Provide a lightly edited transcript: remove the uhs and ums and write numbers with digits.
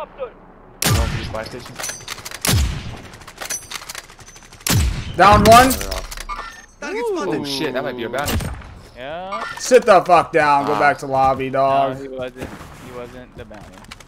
Going for the spy station. Down one. Oh shit, that might be a bounty. Yeah. Sit the fuck down. Go back to lobby, No, dog. he wasn't. He wasn't the bounty.